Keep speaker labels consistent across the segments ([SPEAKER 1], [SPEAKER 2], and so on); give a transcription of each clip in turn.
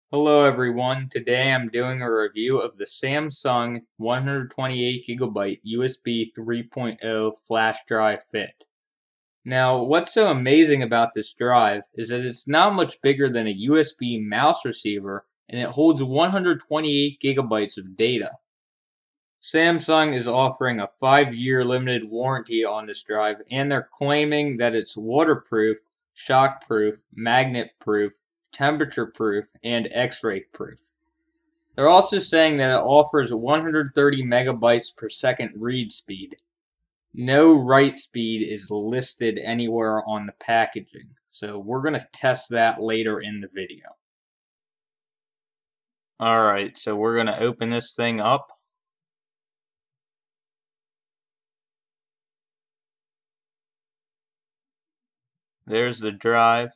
[SPEAKER 1] Hello everyone, today I'm doing a review of the Samsung 128GB USB 3.0 flash drive fit. Now, what's so amazing about this drive is that it's not much bigger than a USB mouse receiver and it holds 128GB of data. Samsung is offering a 5-year limited warranty on this drive and they're claiming that it's waterproof, shockproof, magnet-proof, temperature-proof, and X-ray proof. They're also saying that it offers 130 megabytes per second read speed. No write speed is listed anywhere on the packaging, so we're going to test that later in the video. Alright, so we're going to open this thing up. There's the drive.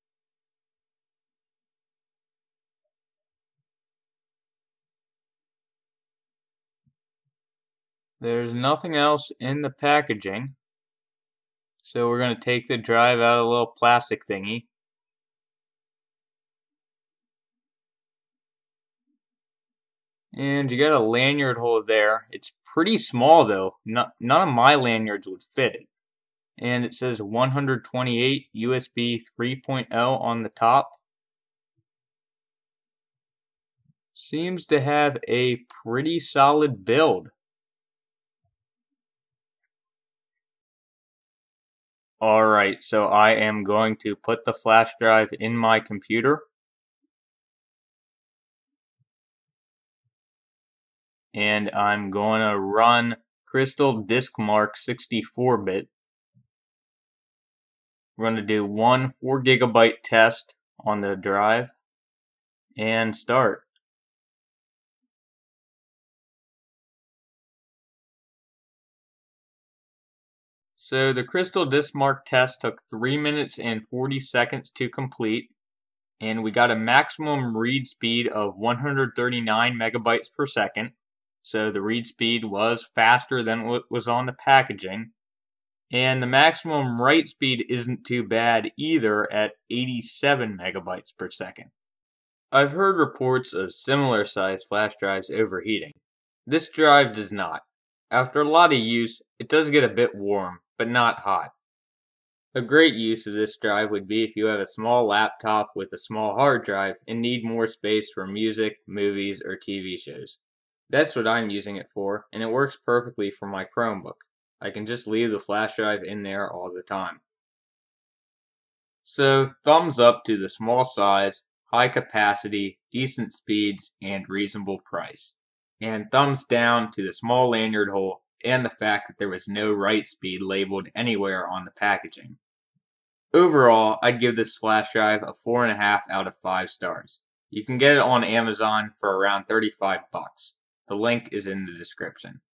[SPEAKER 1] There's nothing else in the packaging. So we're going to take the drive out of a little plastic thingy. And you got a lanyard hole there. It's pretty small though. None of my lanyards would fit it. And it says 128 USB 3.0 on the top. Seems to have a pretty solid build. Alright, so I am going to put the flash drive in my computer. And I'm going to run CrystalDiskMark 64-bit. We're going to do one 4GB test on the drive and start. So the CrystalDiskMark test took 3 minutes and 40 seconds to complete, and we got a maximum read speed of 139 megabytes per second. So the read speed was faster than what was on the packaging. And the maximum write speed isn't too bad either at 87 megabytes per second. I've heard reports of similar sized flash drives overheating. This drive does not. After a lot of use, it does get a bit warm, but not hot. A great use of this drive would be if you have a small laptop with a small hard drive and need more space for music, movies, or TV shows. That's what I'm using it for, and it works perfectly for my Chromebook. I can just leave the flash drive in there all the time. So, thumbs up to the small size, high capacity, decent speeds, and reasonable price. And thumbs down to the small lanyard hole and the fact that there was no write speed labeled anywhere on the packaging. Overall, I'd give this flash drive a 4.5 out of 5 stars. You can get it on Amazon for around $35. The link is in the description.